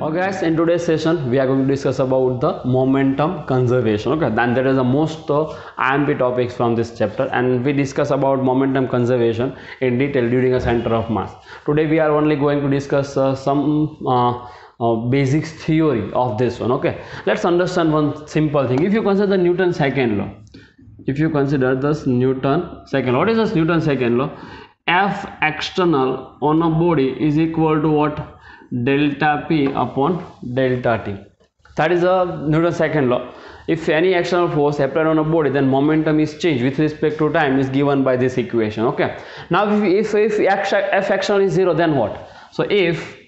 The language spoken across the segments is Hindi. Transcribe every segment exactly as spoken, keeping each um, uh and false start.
Okay guys, in today's session we are going to discuss about the momentum conservation. Okay, then there is the most uh, I M P topics from this chapter, and we discuss about momentum conservation in detail during a center of mass. Today we are only going to discuss uh, some uh, uh, basic theory of this one. Okay, let's understand one simple thing. If you consider the Newton's second law, if you consider this Newton second law, what is this Newton second law? F external on a body is equal to what? Delta P upon delta T. That is a Newton's second law. If any external force applied on a body, then momentum is changed with respect to time is given by this equation. Okay. Now if if, if F external is zero, then what? So if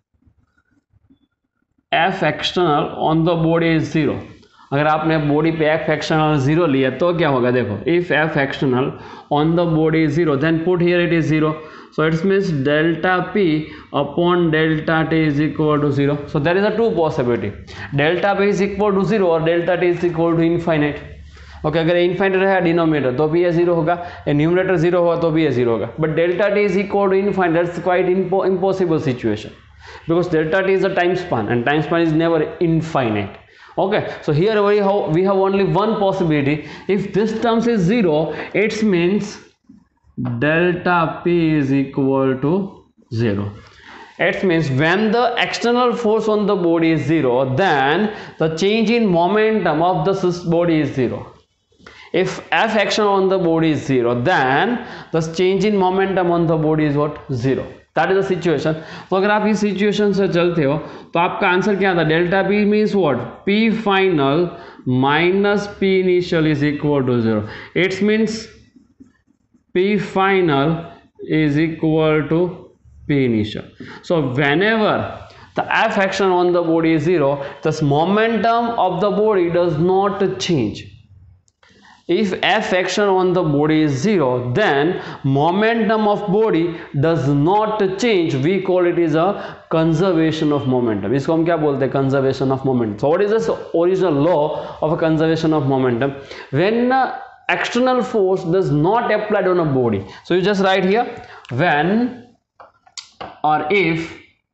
F external on the body is zero, अगर आपने बॉडी पे F external zero लिया तो क्या होगा? देखो, if F external on the body is zero, then put here it is zero. So it means delta P upon delta T is equal to zero. So there is a two possibility. Delta P is equal to zero और delta T is equal to infinite. Okay, अगर infinite रहा डिनोमिनेटर तो भी ये zero होगा, न्यूमरेटर zero होगा तो भी ये zero होगा. But delta T is equal to infinite. That's quite impo impossible situation because delta T is a time span and time span is never infinite. Okay, so here we have we have only one possibility. If this term is zero, it means delta P is equal to zero. It means when the external force on the body is zero, then the change in momentum of the body is zero. If F action on the body is zero, then the change in momentum on the body is what? Zero. That is the situation. तो अगर आप इस situation से चलते हो तो आपका आंसर क्या था? Delta P means what? P final minus P initial is equal to zero. It means P final is equal to P initial. So whenever the F action on the body is zero, the momentum of the body does not change. If F action on the body is zero, then momentum of body does not change. We call it is a conservation of momentum. इसको हम क्या बोलते हैं? Conservation of momentum. So what is this original law of a conservation of momentum? When uh, external force does not applied on a body, so you just write here when or if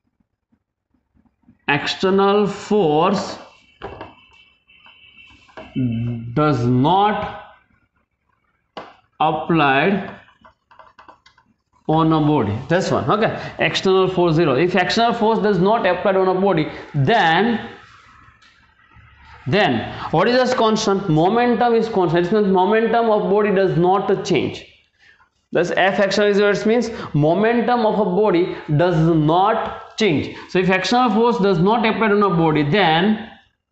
external force does not applied on a body, this one. Okay, external force zero. If external force does not applied on a body, then then what is this constant? Momentum is constant. It means momentum of body does not change. Thus F external is what it means momentum of a body does not change. So if external force does not apply on a body, then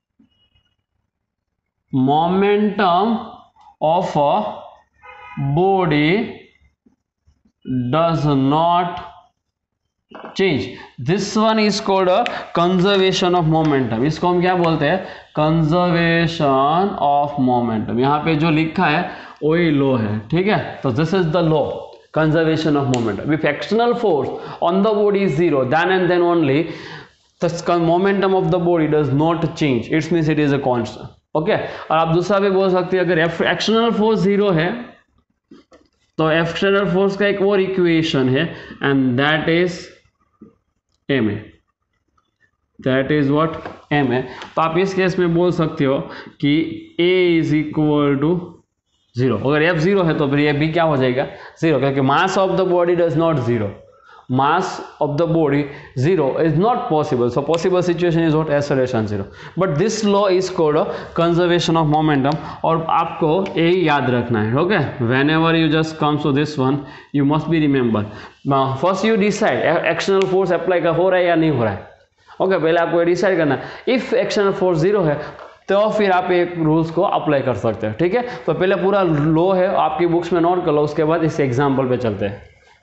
momentum of a body does not change. This one is called a conservation of momentum. इसको हम क्या बोलते हैं? Conservation of momentum. यहाँ पे जो लिखा है वही लॉ है, ठीक है? तो this is the law, conservation of momentum. If external force on the body is zero, then and then only the momentum of the body does not change. It means it is a constant. Okay okay? और आप दूसरा भी बोल सकते हैं अगर एक्सटर्नल फोर्स जीरो है तो एक्सटर्नल फोर्स का एक और इक्वेशन है and that is M A, that is what M A. तो आप इस केस में बोल सकते हो कि A is equal to zero. अगर एफ जीरो है तो फिर ये भी क्या हो जाएगा? जीरो, क्योंकि mass of the body does not zero. Mass of the body zero is not possible. So possible situation is what? Acceleration zero. But this law is called a conservation of momentum. और आपको यही याद रखना है. Okay? Whenever you just come to this one, you must be remember. Now first you decide external force apply का हो रहा है या नहीं हो रहा है. Okay? पहले आपको डिसाइड करना है. If external force zero है तो फिर आप एक रूल्स को अप्लाई कर सकते हैं, ठीक है? तो पहले पूरा लॉ है आपकी बुक्स में नोट कर लो, उसके बाद इस एग्जाम्पल पे चलते हैं.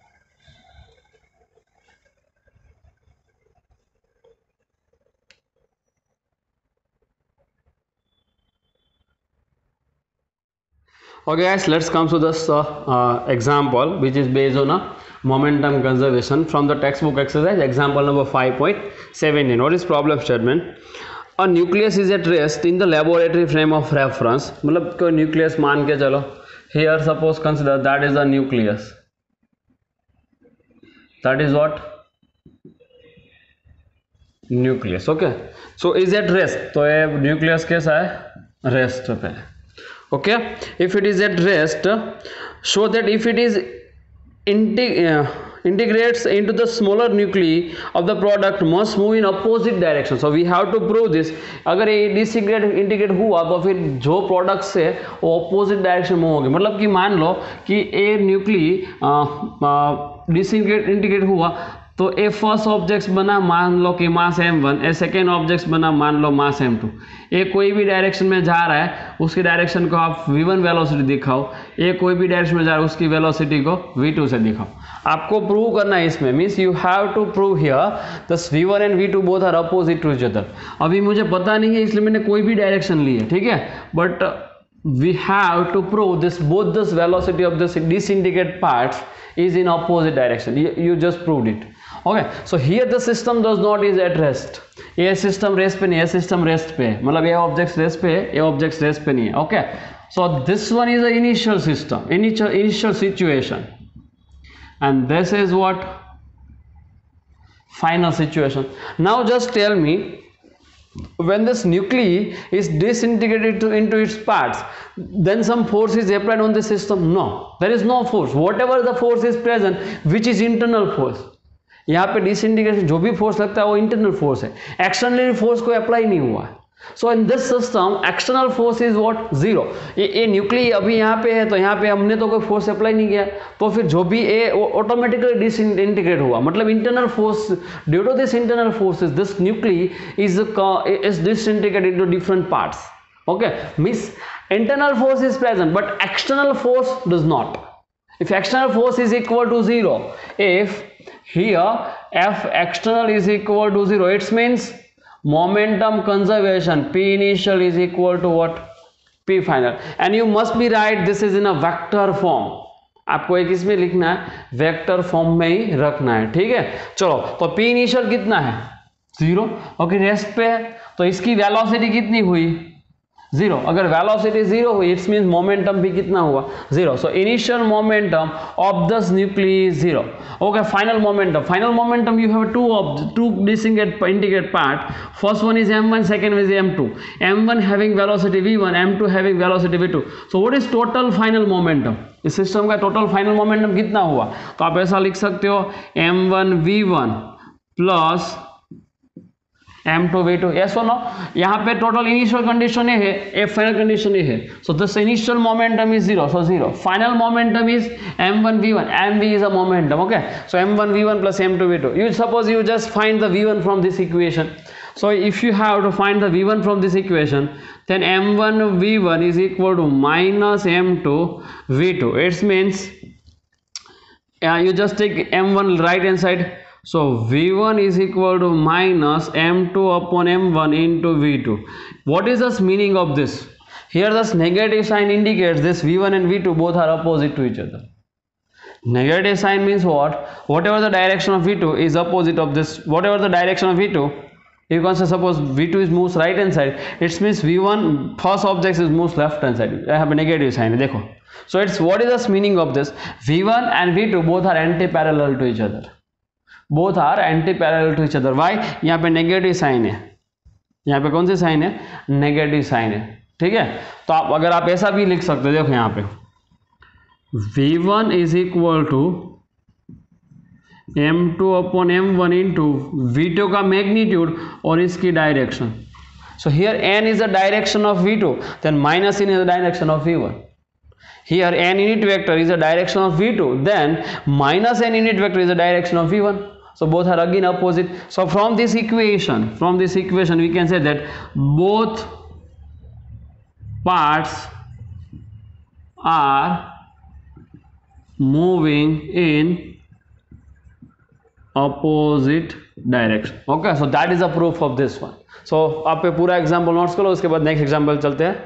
Okay guys, let's come to this uh, uh, example which is based on a momentum conservation from the textbook exercise example number five point seventeen. What is problem statement? A nucleus is at rest in the laboratory frame of reference. मतलब कोई nucleus मान के चलो, here suppose consider that is a nucleus, that is what nucleus. Okay, so is at rest, तो ये न्यूक्लियस कैसा है, रेस्ट पे। Okay, if it is at rest, show that if it is integrates into the smaller nuclei of the product must move in opposite direction. So we have to prove this. अगर ये disintegrate integrate हुआ तो फिर जो प्रोडक्ट से वो opposite डायरेक्शन में होगी। मतलब कि मान लो कि ए न्यूक्ली डिसइंटीग्रेट इंटीग्रेट हुआ तो ए फर्स्ट ऑब्जेक्ट बना मान लो कि mass M one, A second object बना मान लो मास एम टू। ए कोई भी डायरेक्शन में जा रहा है उसकी डायरेक्शन को आप वी वन वेलोसिटी दिखाओ, ए कोई भी डायरेक्शन में जा रहा है उसकी वेलोसिटी को वी टू से दिखाओ। आपको प्रूव करना है इसमें, means you have to prove here this V one and V two both are opposite to each other. अभी मुझे पता नहीं है इसलिए मैंने कोई भी डायरेक्शन ली है, ठीक है, but we have to prove this both this velocity of this disintegrate parts is in opposite direction. you, you just proved it. Okay, so here the system does not is at rest. ये सिस्टम रेस्ट पे नहीं है, सिस्टम रेस्ट पे है, मतलब ये ऑब्जेक्ट रेस्ट पे है, ये ऑब्जेक्ट रेस्ट पे नहीं है। Okay, so this one is a initial system, initial initial situation, and this is what final situation. Now just tell me, when this nuclei is disintegrated to, into its parts, then some force is applied on the system? No, there is no force. Whatever the force is present, which is internal force, यहाँ पे डिसइंटीग्रेशन जो भी फोर्स लगता है वो इंटरनल फोर्स है, एक्सटर्नल फोर्स कोई अप्लाई नहीं हुआ है। So in this system external force is what, zero. ये ए न्यूक्ली अभी यहाँ पे है तो यहाँ पे हमने तो कोई फोर्स अप्लाई नहीं किया, तो फिर जो भी ए ऑटोमेटिकली डिसइंटीग्रेट हुआ, मतलब internal force due to this internal forces this nuclei is is disintegrated into different parts. Okay, means internal force is present but external force does not. If external force is equal to zero, if here F external is equal to zero, it means momentum conservation, P initial is equal to what, P final, and you must be right this is in a vector form. आपको एक इसमें लिखना है, वेक्टर फॉर्म में ही रखना है, ठीक है। चलो, तो P initial कितना है, जीरो। ओके, रेस्ट पे है तो इसकी वेलोसिटी कितनी हुई, जीरो। अगर वेलोसिटी जीरो हुई इट्स मींस मोमेंटम भी कितना हुआ, zero. So initial momentum of this nuclei is zero. Okay, final momentum, final momentum you have two of two distinct integrate part. First one is m one, second is m two. m one having velocity v one, m two having velocity v two. So what is total final momentum? इस सिस्टम का टोटल फाइनल मोमेंटम कितना हुआ, तो आप ऐसा लिख सकते हो m one v one plus M two V two. Yes और नो, यहाँ पे टोटल इनिशियल कंडीशन ये है, ए फाइनल कंडीशन ये है। So this initial momentum is zero, so zero. Final momentum is M one V one, M V is a momentum. Okay, so M one V one plus M two V two. You suppose you just find the v one from this equation. So if you have to find the v one from this equation, then m one v one is equal to minus m two v two. It means uh, you just take m one right hand side. So v one is equal to minus m two upon m one into v two. What is the meaning of this? Here this negative sign indicates this v one and v two both are opposite to each other. Negative sign means what? Whatever the direction of v two is opposite of this, whatever the direction of v two, you can say suppose v two is moves right hand side, it means v one first object is moves left hand side. I have a negative sign, देखो. So it's what is the meaning of this? v one and v two both are anti-parallel to each other. Both are anti parallel to each other. Why, यहाँ पे नेगेटिव साइन है, यहाँ पे कौन सी साइन है, नेगेटिव साइन है, ठीक है। तो आप अगर आप ऐसा भी लिख सकते हो, देखो यहाँ पे v one is equal to m two upon m one into v two का मैग्नीट्यूड और इसकी direction. So here n is the direction of v two, then minus n is the direction of v one. Here n unit vector is the direction of v two, then minus n unit vector is the direction of v one. So both are again opposite. So from this equation, from this equation we can say that both parts are moving in opposite direction. Okay, so that is the proof of this one. So आप पे पूरा एग्जाम्पल नोट्स करो, उसके बाद नेक्स्ट एग्जाम्पल चलते हैं.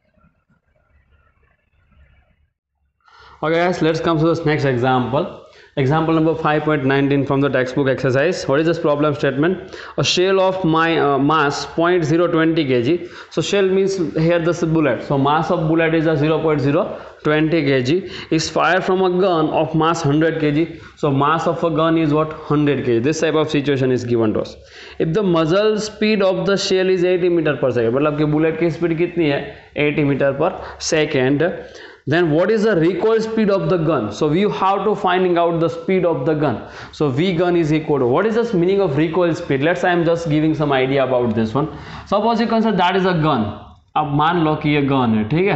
Okay guys, let's come to this next example. Example number five point one nine from the textbook exercise. What is this problem statement? A shell of my uh, mass zero point zero two zero kilograms. So shell means here this bullet. So mass of bullet is a zero point zero two zero kilograms. Is fired from a gun of mass one hundred kilograms. So mass of a gun is what? one hundred kilograms. This type of situation is given to us. If the muzzle speed of the shell is eighty meter per second, मतलब कि bullet की speed कितनी है? eighty meter per second. Then what is the recoil speed of the gun? So we have to finding out the speed of the gun. So V gun is equal to, what is the meaning of recoil speed? Let's I am just giving some idea about this one. Suppose you consider that is a gun. अब मान लो कि ये gun है, ठीक है?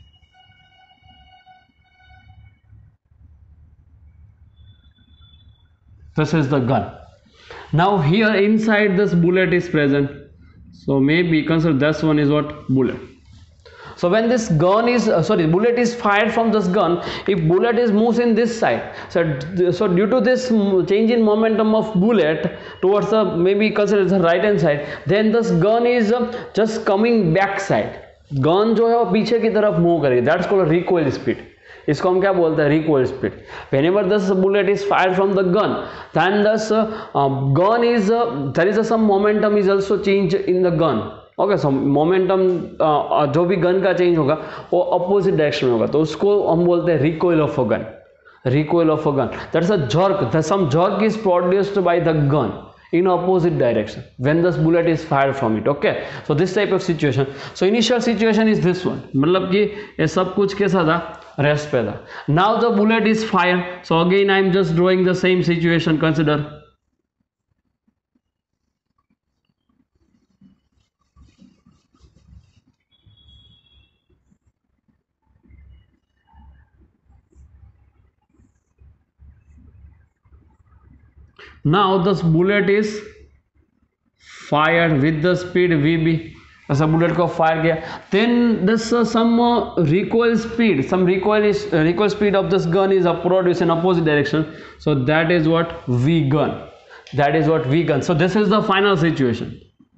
This is the gun. Now here inside this bullet is present. So maybe consider this one is what? Bullet. So when this gun is uh, sorry bullet is fired from this gun, if bullet is moves in this side, so so due to this change in momentum of bullet towards the maybe consider the right hand side, then this gun is uh, just coming back side. Gun जो है वो पीछे की तरफ मूव करेगी. That's called recoil speed. इसको हम क्या बोलते हैं? recoil speed. Whenever this bullet is fired from the gun, then this uh, uh, gun is uh, there is uh, some momentum is also changed in the gun. Okay so momentum जो भी गन का चेंज होगा वो अपोजिट डायरेक्शन में होगा, तो उसको हम बोलते हैं recoil of a gun. Recoil of a gun, that's a jerk. Some jerk is produced by the gun in opposite direction when this bullet is fired from it. Okay, so this type of situation. So initial situation is this one, मतलब कि ये सब कुछ कैसा था? रेस्ट पे था. Now the bullet is fired. So again I am just drawing the same situation. Consider now this bullet is fired with the speed V B. ऐसा बुलेट को फायर किया, then this uh, some uh, recoil speed, some recoil is uh, recoil speed of this gun is uh, produced in opposite direction. So that is what V gun. That is what V gun. So this is the final situation.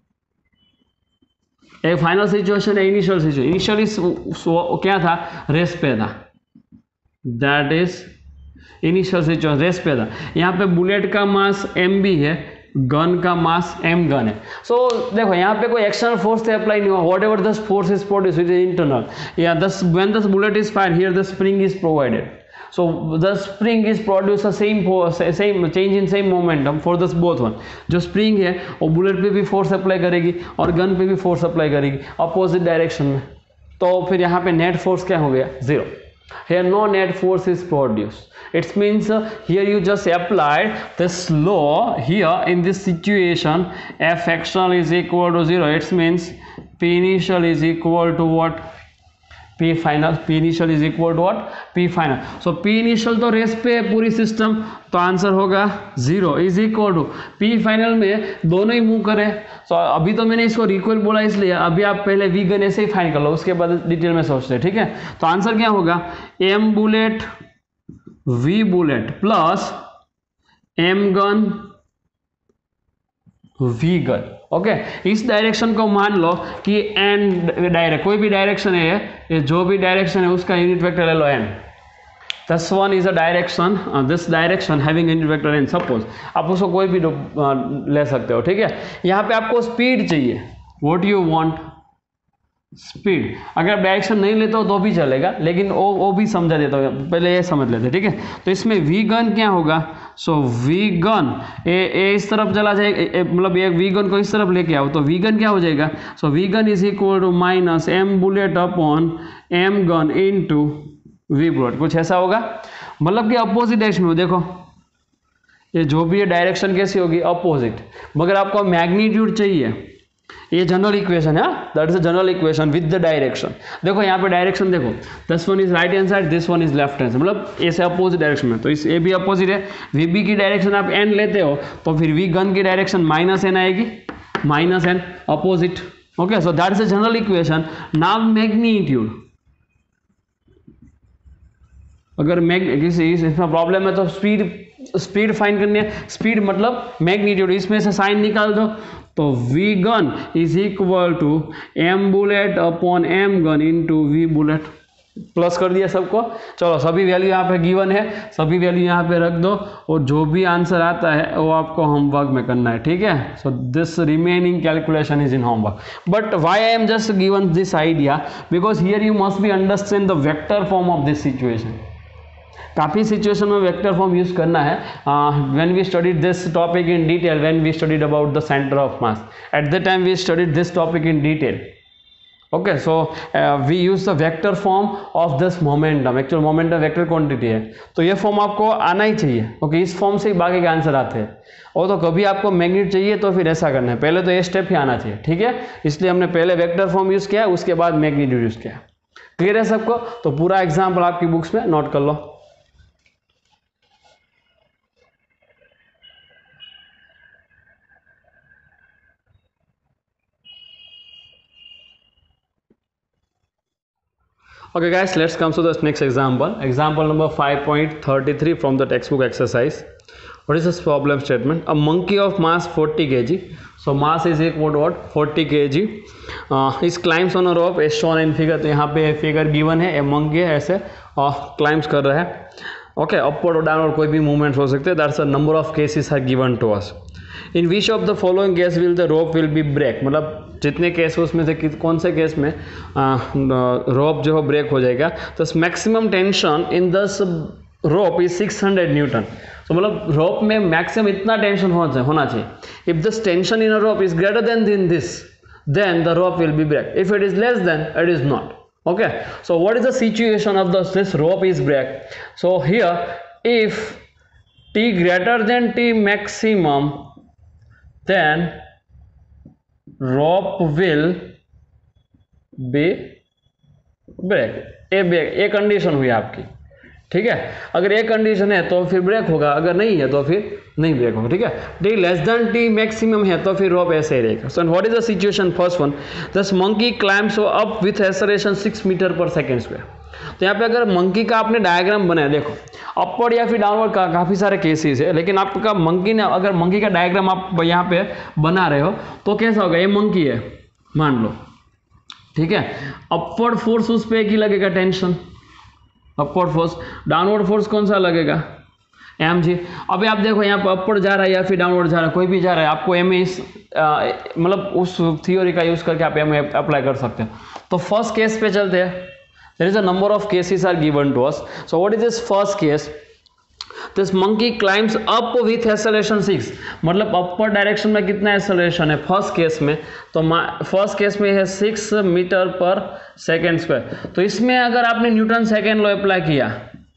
एक फाइनल सिचुएशन है, इनिशियल सिचुएशन. इनिशियली क्या था? रेस्ट पे था. That is initial situation, rest पे था. यहाँ पे बुलेट का मास एम बी है, गन का मास एम गन है. सो so, देखो यहाँ पे कोई एक्सटर्नल फोर्स से अप्लाई नहीं हुआ. Whatever this force is produce which is internal. या this when this bullet is fire here the spring is provided. So the spring is produce the same force, same change in same momentum for this both one. जो spring है वो बुलेट पे भी फोर्स अप्लाई करेगी और गन पे भी फोर्स अप्लाई करेगी अपोजिट डायरेक्शन में. तो फिर यहाँ पे नेट फोर्स क्या हो गया? Zero. Here no net force is produced. It means uh, here you just applied this law here in this situation. F external is equal to zero. It means P initial is equal to what? P final. P initial is equal to what? P final. So P initial तो रेस पे है पूरी सिस्टम, तो आंसर होगा zero is equal to P final में दोनों ही मूव करें. सो so, अभी तो मैंने इसको रिकॉइल बोला इसलिए, अभी आप पहले वी गन ऐसे ही फाइन कर लो, उसके बाद डिटेल में सोचते हैं. ठीक है, तो आंसर क्या होगा? M bullet V bullet plus M gun V gun. Okay, इस डायरेक्शन को मान लो कि एन डायरेक्ट, कोई भी डायरेक्शन है ये, जो भी डायरेक्शन है उसका यूनिट वेक्टर ले लो N. This one is a direction, this direction having unit vector N. Suppose आप उसको कोई भी uh, ले सकते हो. ठीक है, यहाँ पे आपको स्पीड चाहिए. What you want? स्पीड. अगर आप डायरेक्शन नहीं लेते हो तो भी चलेगा, लेकिन वो वो भी समझा देता हूँ, पहले ये समझ लेते. ठीक है, तो इसमें वी गन क्या होगा? सो वी गन ए, ए इस तरफ चला जाएगा, मतलब एक वी गन को इस तरफ लेके आओ तो वी गन क्या हो जाएगा? So V gun is equal to minus M bullet upon M gun into V bullet. कुछ ऐसा होगा, मतलब कि अपोजिट डायरेक्शन में. देखो ये जो भी है डायरेक्शन कैसी होगी? अपोजिट. मगर आपको मैग्नीट्यूड चाहिए. ये जनरल इक्वेशन है, that is a general equation with the direction. देखो यहाँ पे डायरेक्शन देखो, this one is right hand side, this one is left hand side, मतलब ऐसे अपोजिट डायरेक्शन में. तो इस ए भी अपोजिट है. वी बी की डायरेक्शन आप एन लेते हो तो फिर वी गन की डायरेक्शन माइनस एन आएगी, minus N opposite. Okay, so that is a general equation. Now magnitude, अगर मैग किसी इसमें प्रॉब्लम है तो स्पीड स्पीड फाइंड करनी है. स्पीड मतलब मैग्नीट्यूड, इसमें से साइन निकाल दो तो V gun is equal to M bullet upon M gun into V bullet. Plus कर दिया सबको। चलो सभी वैल्यू यहाँ पे गिवन है, सभी वैल्यू यहाँ पे रख दो और जो भी आंसर आता है वो आपको होमवर्क में करना है, ठीक है। So this remaining calculation is in homework, but why I am just given this idea because here you must be understand the vector form of this situation. काफ़ी सिचुएशन में वेक्टर फॉर्म यूज करना है। When we studied this topic in detail, when we studied about the centre of mass, at the time we studied this topic in detail. Okay, so we use the vector form of this momentum. Actual momentum vector quantity है, तो ये फॉर्म आपको आना ही चाहिए। ओके okay, इस फॉर्म से ही बाकी के आंसर आते हैं। और तो कभी आपको मैग्नीट्यूड चाहिए तो फिर ऐसा करना है, पहले तो ये स्टेप ही आना चाहिए, ठीक है। इसलिए हमने पहले वेक्टर फॉर्म यूज किया, उसके बाद मैग्नीट्यूड यूज किया। क्लियर है सबको? तो पूरा एग्जाम्पल आपकी बुक्स में नोट कर लो। Okay guys, let's come to the next example. Example number five point three three from the textbook exercise. What is this problem statement? A monkey of mass forty kilograms. So mass is equal to what? forty kilograms. Uh, is climbs on a rope as shown in figure. तो यहाँ पे फिगर गिवन है, a monkey ऐसे क्लाइम्स कर रहा है। ओके, अपवर्ड और डाउनवर्ड कोई भी मूवमेंट हो सकते हैं। That's a number of cases are given to us. In which of the following case will the rope will be break, मतलब जितने केस हो उसमें से कौन से केस में रोप जो है ब्रेक हो जाएगा। तो maximum tension in this rope is six hundred newton. तो मतलब रोप में मैक्सिमम इतना टेंशन होना चाहिए। If this tension in a rope is greater than than this, then the rope will be break. If it is less than, it is not. Okay, so what is the situation of this this rope is break? So here if t greater than t maximum, then rope will be break. A break A condition हुई आपकी, ठीक है। अगर ये कंडीशन है तो फिर ब्रेक होगा, अगर नहीं है तो फिर नहीं ब्रेक होगा, ठीक है। T less than T maximum है तो फिर रोप ऐसे ही रहेगा। So what is the situation? First one, this monkey climbs up with acceleration six metre per second square. तो यहाँ पे अगर मंकी का आपने डायग्राम बनाया, देखो अपवर्ड या फिर डाउनवर्ड का काफ़ी सारे केसेस है, लेकिन आपका मंकी ने अगर मंकी का डायग्राम आप यहाँ पे बना रहे हो तो कैसा होगा? ये मंकी है मान लो, ठीक है। अपवर्ड फोर्स उस पर एक ही लगेगा tension, upward force. Downward force कौन सा लगेगा? M G. अभी आप देखो यहाँ पर अपवर्ड जा रहा है या फिर डाउनवर्ड जा रहा है, कोई भी जा रहा है, आपको एम इस मतलब उस थियोरी का यूज करके आप एम अप्लाई कर सकते हो। तो फर्स्ट केस पे चलते हैं। There is a number of cases are given to us. So what is this first case? This monkey climbs up with acceleration six, मतलब अपर डायरेक्शन में कितना एक्सेलरेशन है फर्स्ट केस में? तो फर्स्ट केस में है six metre per second square. तो इसमें अगर आपने न्यूटन सेकेंड लॉ अप्लाई किया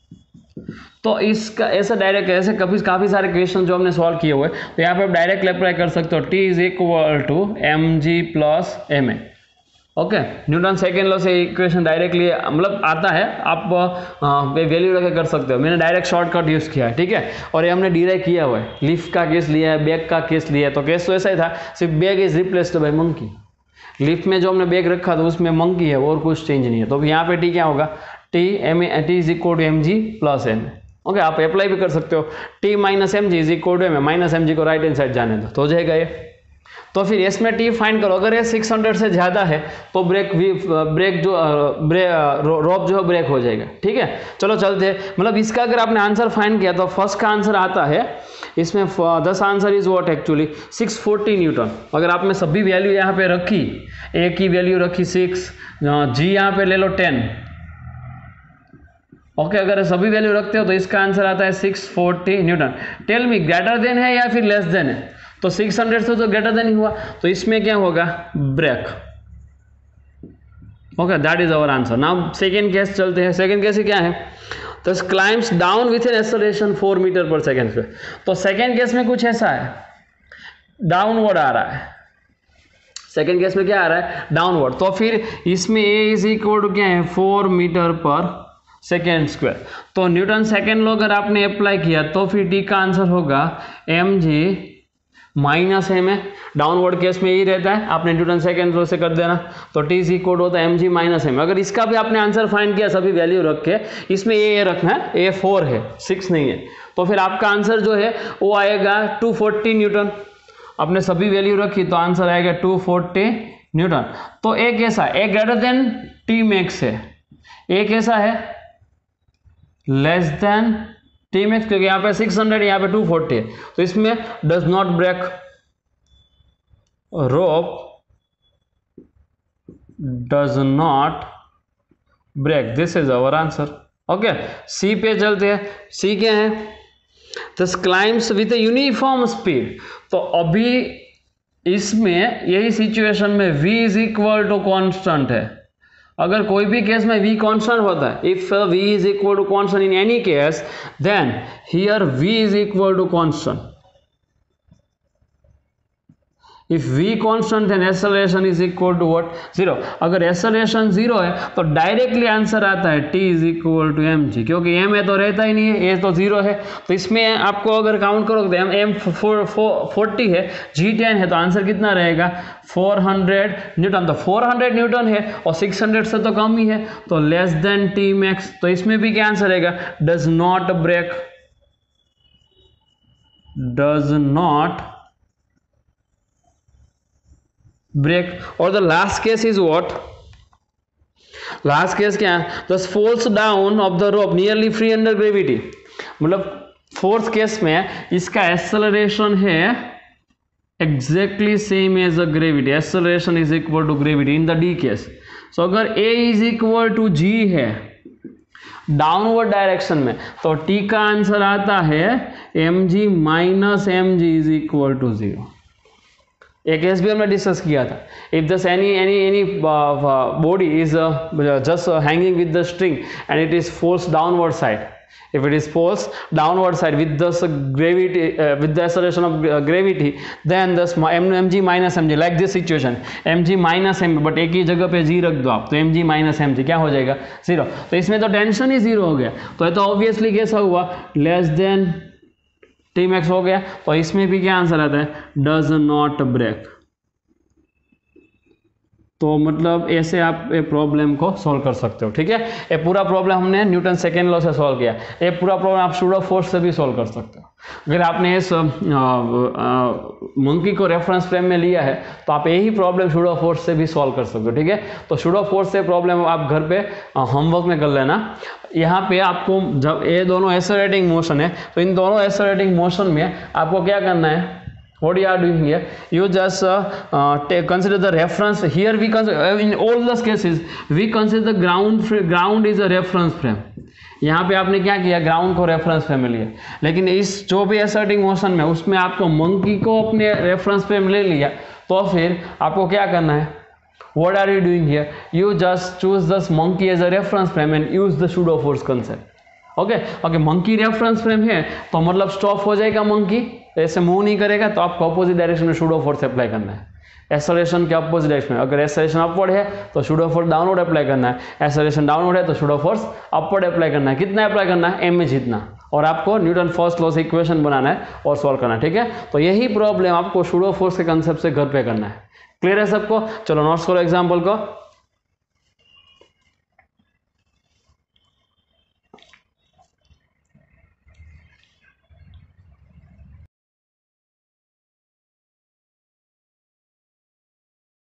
तो इसका ऐसा डायरेक्ट ऐसे काफी काफी सारे क्वेश्चन जो हमने सॉल्व किए हुए, तो यहाँ पे आप डायरेक्ट अप्लाई कर सकते हो। T is equal to M G plus M A. Okay, Newton second law से इक्वेशन डायरेक्टली मतलब आता है, आप वैल्यू रखे कर सकते हो। मैंने डायरेक्ट शॉर्टकट यूज किया है, ठीक है। और ये हमने डिराइव किया हुआ है, लिफ्ट का केस लिया है, बैग का केस लिया है। तो केस तो ऐसा ही था, सिर्फ bag is replaced by monkey. Lift में जो हमने बैग रखा था उसमें मंकी है और कुछ चेंज नहीं है। तो यहाँ पे टी क्या होगा? T M A T is equal to M G plus M. Okay, आप अप्लाई भी कर सकते हो। T minus M G is equal to M A, minus M G को राइट हैंड साइड जाने दो तो हो जाएगा ये। तो फिर इसमें टी फाइंड करो, अगर ये सिक्स हंड्रेड से ज़्यादा है तो ब्रेक भी ब्रेक जो ब्रेक रोप जो है ब्रेक हो जाएगा, ठीक है। चलो चलते हैं। मतलब इसका अगर आपने आंसर फाइंड किया तो फर्स्ट का आंसर आता है इसमें this answer is what actually six forty newton. अगर आपने सभी वैल्यू यहाँ पे रखी, ए की वैल्यू रखी सिक्स, जी यहाँ पे ले लो टेन। ओके, अगर सभी वैल्यू रखते हो तो इसका आंसर आता है six forty newton. Tell me greater than है या फिर लेस देन है? तो सिक्स हंड्रेड से तो ग्रेटर देन ही हुआ, तो इसमें क्या होगा? Break. Okay, that is our answer. Now second case चलते हैं। सेकेंड केस क्या है? तो climbs down with an acceleration four metre per second पे। तो सेकेंड केस में कुछ ऐसा है, डाउनवर्ड आ रहा है। सेकेंड केस में क्या आ रहा है? डाउनवर्ड। तो फिर इसमें ए इज इक्वल टू क्या है? Four metre per second square. तो न्यूटन सेकेंड लॉ अगर आपने अप्लाई किया तो फिर टी का आंसर होगा M G minus M A. Downward case में यही रहता है, आपने न्यूटन सेकेंड लॉ से कर देना। तो टी इज इक्वल होता है एम जी माइनस एम। अगर इसका भी आपने आंसर फाइंड किया सभी वैल्यू रख के, इसमें ए ए रखना है, ए फोर है, सिक्स नहीं है, तो फिर आपका आंसर जो है वो आएगा टू फोर्टी न्यूटन। आपने सभी वैल्यू रखी तो आंसर आएगा टू फोर्टी न्यूटन। तो ए कैसा? A greater than T max है, ए कैसा है, लेस देन टी मैक्स, क्योंकि यहाँ पे सिक्स हंड्रेड यहाँ पे टू फोर्टी है, तो इसमें does not break, rope does not break, this is our answer. Okay, C पे चलते हैं। सी क्या है, this climbs with uniform speed. तो अभी इसमें यही सिचुएशन में v is equal to constant है। अगर कोई भी केस में v कांस्टेंट होता है, if v is equal to constant in any case, then here v is equal to constant. If v constant then acceleration is equal to what, zero. अगर एक्सेलरेशन जीरो है तो डायरेक्टली आंसर आता है t is equal to M G, क्योंकि m है तो रहता ही नहीं है, ये तो जीरो है। तो इसमें आपको अगर काउंट करोगे तो m फोर्टी है, g टेन है, तो आंसर कितना रहेगा, फोर हंड्रेड न्यूटन। तो फोर हंड्रेड न्यूटन है और सिक्स हंड्रेड से तो कम ही है, तो लेस देन टी मैक्स। तो इसमें भी क्या आंसर रहेगा, does not break, does not break. और the last case is what, last case क्या है, this falls down of the rope nearly free under gravity. मतलब फोर्थ केस में इसका एक्सेलरेशन है exactly same as a gravity, acceleration is equal to gravity in the D case. सो अगर a इज इक्वल टू g है डाउनवर्ड डायरेक्शन में, तो t का आंसर आता है mg minus M G is equal to zero. एक केस भी हमने डिस्कस किया था, if this any any any body is just hanging with the string and it is force downward side, if it is force downward side with the gravity uh, with the acceleration of uh, gravity, then the mg minus mg, like this situation mg minus mg, but एक ही जगह पे g रख दो आप, तो mg minus mg क्या हो जाएगा, जीरो। तो इसमें तो टेंशन ही जीरो हो गया, तो ये तो ऑब्वियसली कैसा हुआ, लेस देन टी मैक्स हो गया। तो इसमें भी क्या आंसर आता है, डज नॉट ब्रेक। तो मतलब ऐसे आप ये प्रॉब्लम को सॉल्व कर सकते हो, ठीक है। ये पूरा प्रॉब्लम हमने न्यूटन सेकेंड लॉ से सॉल्व किया, ये पूरा प्रॉब्लम आप सूडो फोर्स से भी सॉल्व कर सकते हो। अगर आपने इस मंकी को रेफरेंस फ्रेम में लिया है तो आप यही प्रॉब्लम सूडो फोर्स से भी सॉल्व कर सकते हो, ठीक है। तो सूडो फोर्स से प्रॉब्लम आप घर पे होमवर्क में कर लेना। यहाँ पे आपको जब ये दोनों एक्सेलरेटिंग मोशन है, तो इन दोनों एक्सेलरेटिंग मोशन में आपको क्या करना है, what you are doing here, you just uh, uh, take, consider the reference. Here we consider, in all those cases we consider the ground ground is a reference frame. यहाँ पे आपने क्या किया, ग्राउंड को रेफरेंस फ्रेम में लिया, लेकिन इस जो भी एक्सर्टिंग मोशन में उसमें आपको मंकी को अपने रेफरेंस फ्रेम ले लिया, तो फिर आपको क्या करना है, what are you doing here, you just choose this monkey as a reference frame and use the pseudo force concept. Okay okay monkey reference frame है तो मतलब स्टॉप हो जाएगा, मंकी ऐसे मूव नहीं करेगा, तो आपको अपोजिट डायरेक्शन में सूडो फोर्स अप्लाई करना है, एक्सेलरेशन के अपोजिट डायरेक्शन में। अगर एक्सेलरेशन अपवर्ड है तो सूडो फोर्स डाउनवर्ड अप्लाई करना है, एक्सेलरेशन डाउनवर्ड है तो सूडो फोर्स अपवर्ड अप्लाई करना है। कितना अप्लाई करना है, एम एच जितना, और आपको न्यूटन फर्स्ट लॉ से इक्वेशन बनाना है और सॉल्व करना है, ठीक है। तो यही प्रॉब्लम आपको सूडो फोर्स के कंसेप्ट से घर पे करना है। क्लियर है सबको, चलो नोट्स करो एग्जाम्पल को।